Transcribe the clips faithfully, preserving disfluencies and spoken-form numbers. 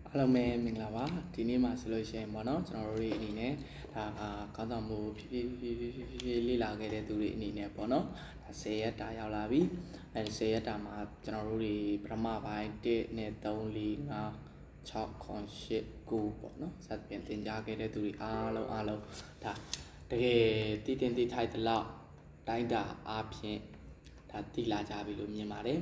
Hello, me, Minglava, Tinima solution, Mono, Generally in it, Kadamu, Lila get to it in a bono, say it, Ayalavi, and say it, I'm generally Brahma by date net only chalk on ship go, no, Sat Pentin jacket to the alo alo, the Titin title law, Dida, Apien. Tila Jabilu Mimare.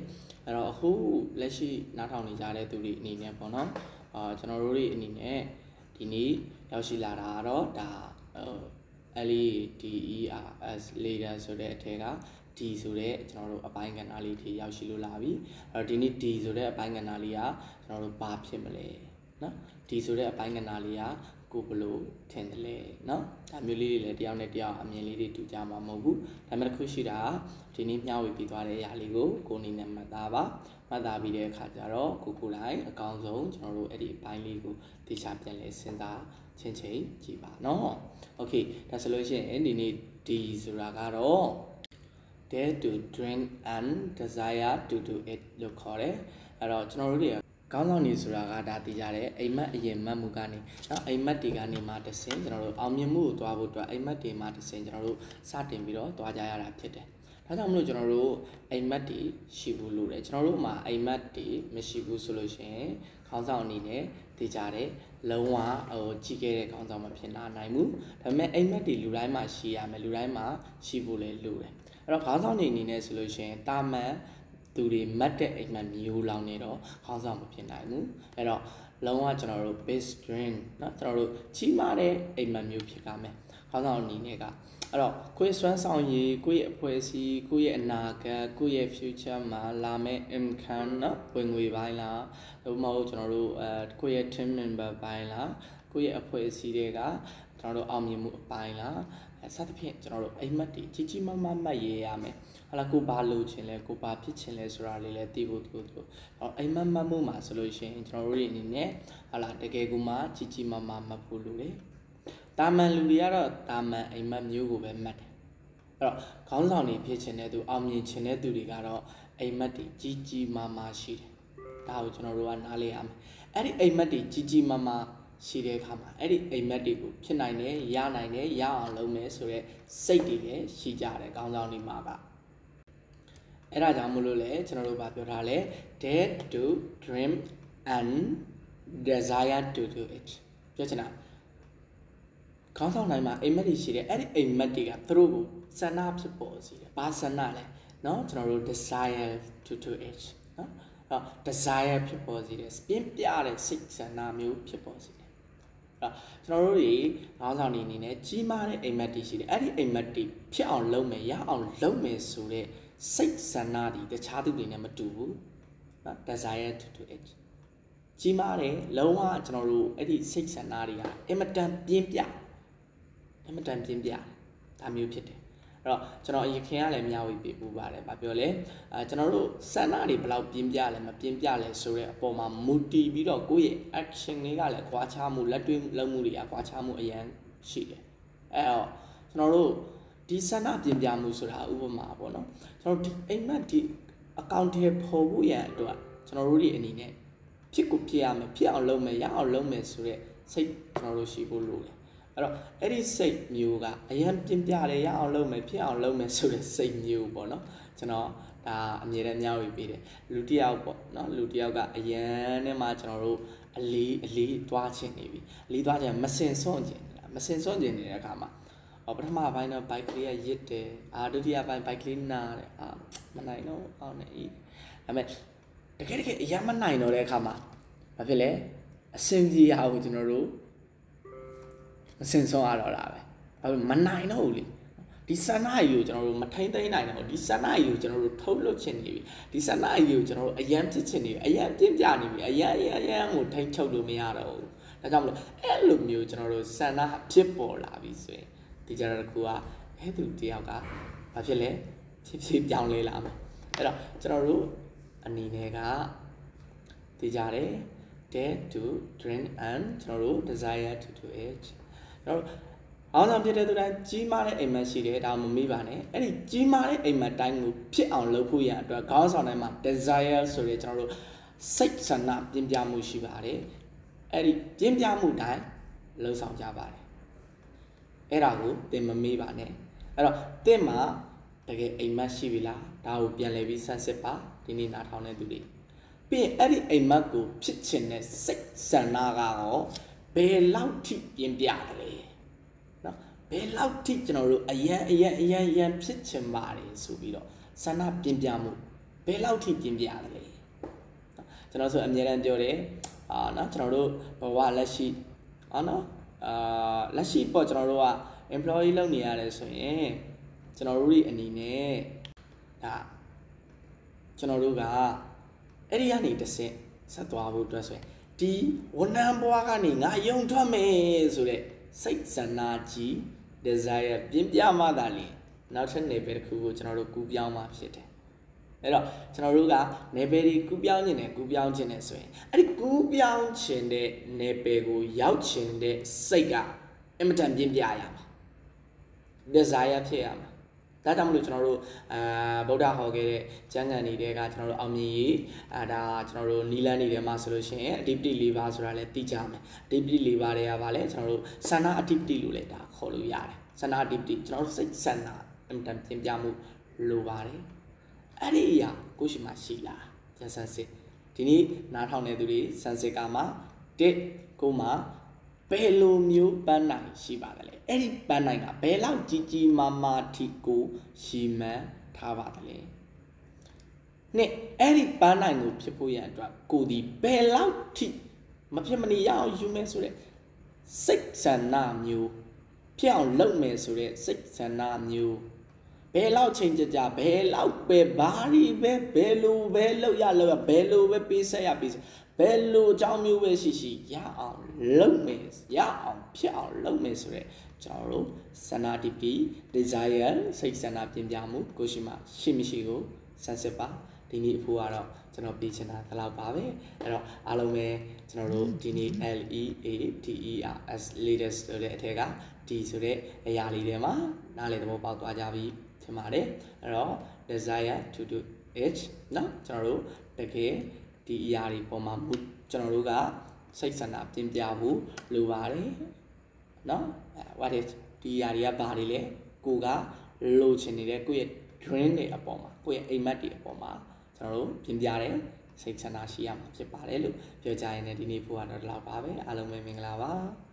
Who let she not only Jade to read Nina Bono, generally in it, Dini, Yoshilara, da L E D E R S later so that Tega, T so that general a bang and ali T Yoshilulavi, or Dini T so that bang and alia, general Bab Shimale, no? T so that bang and alia. Kupulu tendele no tamuli le tiao ne tiao amyin li de tu ja ma mho bu da me tku shi da di ni mya wi pi twa de ya li ko ko ni ne mat ta ba mat ta bi de kha ja ro ko ko lai a kaung song chano ro ai di pai li ko ti cha pyan le sin sa chin chin ji ba no okay da so lo shin di ni D so ra ga ro dare to drink and desire to do it လို့ခေါ်တယ်အဲ့တော့ကျွန်တော်တို့တွေကောင်းဆောင်နေဆိုတာကဒါသိကြတယ်အိမ်မက်အရင်မတ်မှုကနေနော်အိမ်မက်တွေကနေမှတဆင်ကျွန်တော်တို့အောင်မြင်မှုကိုတွားဖို့အတွက်အိမ်မက်တွေမှတဆင်ကျွန်တော်တို့စတင်ပြီးတော့တွားကြရတာဖြစ်တယ်ဒါကြောင့်မလို့ကျွန်တော်တို့အိမ်မက်တွေရှိဘူးလို့တယ်ကျွန်တော်တို့မှာအိမ်မက်တွေမရှိဘူးဆိုလို့ရှိရင်ခေါင်းဆောင်အနေနဲ့သိကြတယ်လုံးဝဟိုကြီးခဲ့တဲ့ခေါင်းဆောင်မဖြစ်နိုင်ဘူးဒါပေမဲ့အိမ်မက်တွေလူတိုင်းမှာရှိရမယ်လူတိုင်းမှာရှိဖို့လည်းလိုတယ်အဲ့တော့ခေါင်းဆောင်နေအနေနဲ့ဆိုလို့ရှိရင်တာမန်သူတွေမတ်တဲ့အိမ်မက်မျိုးလောင်နေတော့ခေါင်းဆောင်မဖြစ်နိုင်ဘူးအဲ့တော့လုံးဝကျွန်တော်တို့ base string เนาะကျွန်တော်တို့ကြီးမားတဲ့အိမ်မက်မျိုးဖြစ်ကြမယ်ခေါင်းဆောင်အနေနဲ့ကအဲ့တော့ကိုယ့်စွမ်းဆောင်ရည်ကိုယ့်ရဲ့အဖွဲ့အစည်းကိုယ့်ရဲ့အနာဂတ်ကိုယ့်ရဲ့ future မှာလာမယ့် income เนาะဝင်ငွေပိုင်းလားဥပမာကျွန်တော်တို့အဲကိုယ့်ရဲ့ team member ပိုင်းလားကိုယ့်ရဲ့အဖွဲ့အစည်းတွေကကျွန်တော်တို့အောင်မြင်မှုအပိုင်းလားအဲစသဖြင့်ကျွန်တော်တို့အိမ်မက်တွေကြီးကြီးမားမားမှတ်ရရမယ်ဟာလာကိုဘာလို့ချင်းလဲကိုဘာဖြစ်ချင်းလဲဆိုတာလေးလည်းသိဖို့တို့တို့အိမ်မက်မှတ်မှုမှာဆိုလို့ရှိရင်ကျွန်တော်တို့အနေနဲ့ဟာလာတကယ်ကိုမှကြီးကြီးမားမားမှတ်ဖို့လိုတယ်တာမန်လူတွေကတော့တာမန်အိမ်မက်မျိုးကိုပဲမှတ်တယ်အဲ့တော့ခေါင်းဆောင်တွေဖြစ်ချင်တဲ့သူအောင်မြင်ချင်တဲ့သူတွေကတော့အိမ်မက်တွေကြီးကြီးမားမားရှိတယ်ဒါကိုကျွန်တော်တို့ကနားလည်ရမယ်အဲ့ဒီအိမ်မက်တွေကြီးကြီးမားမားရှိတဲ့အခါမှာအဲ့ဒီအိမ်မက်တွေကိုဖြစ်နိုင်တယ်ရနိုင်တယ်ရအောင်လုပ်မယ်ဆိုတော့စိတ်တွေလည်းရှိကြတယ်ခေါင်းဆောင်တွေမှာကအဲ့ဒါကြောင့်မလို့လေကျွန်တော်တို့ဗာပြောထားလဲ dare to dream and desire to do it ပြောချင်တာခေါင်းဆောင်တိုင်းမှာအိမ်မက်တွေရှိတယ်အဲ့ဒီအိမ်မက်တွေကသူတို့ကိုဆန္ဒဖြစ်ပေါ်စေတယ်ဘာဆန္ဒလဲเนาะကျွန်တော်တို့ desire to do it เนาะအဲ့ desire ဖြစ်ပေါ်စေတယ်ပြင်းပြတဲ့စိတ်ဆန္ဒမျိုးဖြစ်ပေါ်စေတယ်အဲ့ကျွန်တော်တို့တွေခေါင်းဆောင်တွေအနေနဲ့ကြီးမားတဲ့အိမ်မက်တွေရှိတယ်အဲ့ဒီအိမ်မက်တွေဖြစ်အောင်လုပ်မယ်ရအောင်လုပ်မယ်ဆိုတဲ့စိတ်ဆန္ဒတွေတခြားသူတွေနဲ့မတူဘူးနော် desire to do it ကြီးမားတယ်လုံးဝကျွန်တော်တို့အဲ့ဒီစိတ်ဆန္ဒတွေကအင်မတန်ပြင်းပြအင်မတန်ပြင်းပြဒါမျိုးဖြစ်တယ်အဲ့တော့ကျွန်တော်အရင်ခင်ကလည်းမျှဝေပေးပူပါတယ်ဗာပြောလဲအဲကျွန်တော်တို့ဆန္ဒတွေဘယ်လောက်ပြင်းပြလဲမပြင်းပြလဲဆိုတဲ့အပေါ်မှာမူတည်ပြီးတော့ကိုယ့်ရဲ့ action တွေကလည်းကွာခြားမှုလက်တွေ့လုပ်မှုတွေကကွာခြားမှုအရင်ရှိတယ်အဲ့တော့ကျွန်တော်တို့ဒီဆန္ဒပြင်းပြမှုဆိုတာဥပမာပေါ့နော်ကျွန်တော်ဒီအိမ်မက်ဒီအကောင့်ထဲပေါ်ဖို့ရန်အတွက်ကျွန်တော်တို့ဒီအနေနဲ့ဖြစ်ကိုဖြစ်ရမယ်ဖြစ်အောင်လုပ်မယ်ရအောင်လုပ်မယ်ဆိုတဲ့စိတ်ကျွန်တော်တို့ရှိဖို့လိုတယ်အဲ့တော့အဲ့ဒီစိတ်မျိုးကအရင်ပြင်းပြတယ်ရအောင်လုပ်မယ်ဖြစ်အောင်လုပ်မယ်ဆိုတဲ့စိတ်မျိုးပေါ့နော်ကျွန်တော်ဒါအမြဲတမ်းမျှဝေပေးတယ်လူတစ်ယောက်ပေါ့နော်လူတစ်ယောက်ကအရင်နဲ့မှကျွန်တော်တို့အလေးအလေးတွားချင်နေပြီအလေးတွားချင်မစင်စွန့်ချင်နေတာမစင်စွန့်ချင်နေတဲ့အခါမှာပထမပိုင်းတော့ bike လေးရရစ်တယ်အာဒုတိယပိုင်း bike လေးနားတယ်အာမနိုင်တော့အောင်နေအေးဒါပေမဲ့တကယ်တကယ်အရင်မနိုင်တော့တဲ့အခါမှာဘာဖြစ်လဲအစင်ကြီးရအောင်ကျွန်တော်တို့မစင်ဆုံးရတော့တာပဲဘာဖြစ်မနိုင်တော့ဘူးလေဒီဆန္ဒအယူကိုကျွန်တော်တို့မထိမ့်သိမ့်နိုင်တော့ဒီဆန္ဒအယူကိုကျွန်တော်တို့ထုတ်လွှတ်ချင်နေပြီဒီဆန္ဒအယူကိုကျွန်တော်တို့အရင်ဖြစ်ချင်နေပြီအရင်ပြင်းပြနေပြီအရင်အရင်အရင်ကိုထိမ့်ချုပ်လို့မရတော့ဘူးဒါကြောင့်မလို့အဲ့လိုမျိုးကျွန်တော်တို့ဆန္ဒဖြစ်ပေါ်လာပြီဆိုရင်ဒီကြတဲ့ခုကအဲ့သူတယောက်ကဘာဖြစ်လဲဖြည်းဖြည်းပြောင်းလဲလာမှာအဲ့တော့ကျွန်တော်တို့အနေနဲ့ကဒီကြတဲ့ dare to dream and ကျွန်တော်တို့ desire to do it ကျွန်တော်တို့အောင်ဆောင်ဖြစ်တဲ့သူတိုင်းကြီးမားတဲ့အိမ်မက်ရှိတယ်ဒါမှမမေ့ပါနဲ့အဲ့ဒီကြီးမားတဲ့အိမ်မက်တိုင်းကိုဖြစ်အောင်လုပ်ဖို့ရန်အတွက်ခေါင်းဆောင်တိုင်းမှာ desire ဆိုတဲ့ကျွန်တော်တို့စိတ်ဆန္ဒပြင်းပြမှုရှိပါတယ်အဲ့ဒီပြင်းပြမှုတိုင်းလှုပ်ဆောင်ကြပါတယ်အဲ့ဒါကိုသင်မမေးပါနဲ့အဲ့တော့သင်မှာတကယ်အိမ်မက်ရှိပြီလားဒါကိုပြန်လည်ပြီးဆန်းစစ်ပါဒီနေ့နားထောင်တဲ့သူတွေပြီးရင်အဲ့ဒီအိမ်မက်ကိုဖြစ်ချင်တဲ့စိတ်ဆန္ဒကတော့ဘယ်လောက်ထိပြင်းပြတယ်လဲနော်ဘယ်လောက်ထိကျွန်တော်တို့အရန်အရန်အရန်အရန်ဖြစ်ချင်ပါတယ်ဆိုပြီးတော့ဆန္ဒပြင်းပြမှုဘယ်လောက်ထိပြင်းပြတယ်လဲကျွန်တော်ဆိုအမြဲတမ်းပြောတယ်အာနော်ကျွန်တော်တို့ဘဝလက်ရှိအာနော်အာလက်ရှိပေါ့ကျွန်တော်တို့က employee လုပ်နေရတယ်ဆိုရင်ကျွန်တော်တို့ရဲ့အနေနဲ့ဒါကျွန်တော်တို့ကအဲ့ဒီကနေတစ်ဆင့်ဆက်သွားဖို့အတွက်ဆိုရင်ဒီဝန်ထမ်းဘဝကနေငါယုံထွက်မယ်ဆိုတဲ့စိတ်ဆန္ဒကြီး desire ပြင်းပြမှသာလျှင်နောက်ထပ် level တစ်ခုကိုကျွန်တော်တို့ကူးပြောင်းမှဖြစ်တယ်အဲ့တော့ကျွန်တော်တို့က level တွေကူးပြောင်းခြင်းနဲ့ကူးပြောင်းခြင်းနဲ့ဆိုရင်အဲ့ဒီကူးပြောင်းခြင်းတဲ့ level ကိုရောက်ခြင်းတဲ့စိတ်ကအင်မတန်ပြင်းပြရမှာ desire ဖြစ်ရမှာဒါကြောင့်မလို့ကျွန်တော်တို့အာဗုဒ္ဓဟောခဲ့တဲ့ကျမ်းဂန်တွေကကျွန်တော်တို့အောင်မြင်ရေးအာဒါကျွန်တော်တို့နီလန်းနေတယ်မှာဆိုလို့ရှိရင် activity ၄ပါးဆိုတာလည်းသိကြမယ် activity ၄ပါးတွေကပါလဲကျွန်တော်တို့ဆန္ဒ activity လို့လည်းဒါခေါ်လို့ရတယ်ဆန္ဒ activity ကျွန်တော်တို့စိတ်ဆန္ဒအင်တန်ပြင်ပြမှုလိုပါတယ်အဲ့ဒီအရာကိုရှိမှရှိလားပြန်ဆန်းစစ်ဒီနေ့နားထောင်နေသူတွေဆန်းစစ်ကမှာတစ်ကိုမှဘယ်လိုမျိုးပန်းနိုင်ရှိပါသလဲအဲ့ဒီပန်းနိုင်ကဘယ်လောက်ကြီးကြီးမားမားထိကိုရှိမှန်းထားပါသလဲနှစ်အဲ့ဒီပန်းနိုင်ကိုဖြစ်ဖို့ရန်အတွက်ကိုဒီဘယ်လောက်ထိမဖြစ်မနေရအောင်ယူမယ်ဆိုတဲ့စိတ်ဆန္ဒမျိုးဖြစ်အောင်လုပ်မယ်ဆိုတဲ့စိတ်ဆန္ဒမျိုးဘယ်လောက်ချိန်ကြကြဘယ်လောက်ပဲဘာတွေပဲဘယ်လိုပဲလုပ်ရလုပ်ရဘယ်လိုပဲပေးဆက်ရပေးဆက်ဘယ်လိုအကြောင်းမျိုးပဲရှိရှိရအောင်လုပ်မယ်ရအောင်ဖြစ်အောင်လုပ်မယ်ဆိုတဲ့ကျွန်တော်တို့ဆန္ဒတိပိ desire စိတ်ဆန္ဒပြင်ပြမှုကိုရှိမှရှိမရှိကိုစမ်းစစ်ပါဒီနေ့အဖို့ကတော့ကျွန်တော်ပြချင်တာဒီလောက်ပါပဲအဲ့တော့အားလုံးပဲကျွန်တော်တို့ဒီနေ့ L E A D E R S latest ဆိုတဲ့အထက်ကဒီဆိုတဲ့အရာလေးတွေမှာနားလည်သဘောပေါက်သွားကြပြီထင်ပါတယ်အဲ့တော့ desire to do it เนาะကျွန်တော်တို့တကယ်ဒီအရာတွေပေါ်မှာကျွန်တော်တို့ကစိတ်ဆန္ဒပြင်ပြဖို့လိုပါတယ်เนาะ what is ဒီအရာတွေကဘာတွေလဲကိုကလိုချင်နေတဲ့ကိုယ့်ရဲ့ dream တွေအပေါ်မှာကိုယ့်ရဲ့အိမ်မက်တွေအပေါ်မှာကျွန်တော်တို့ပြင်ပြတယ်စိတ်ဆန္ဒရှိရမှာဖြစ်ပါတယ်လို့ပြောကြရင်လည်းဒီနေ့ဖို့ကတော့ဒီလောက်ပါပဲအားလုံးပဲမင်္ဂလာပါ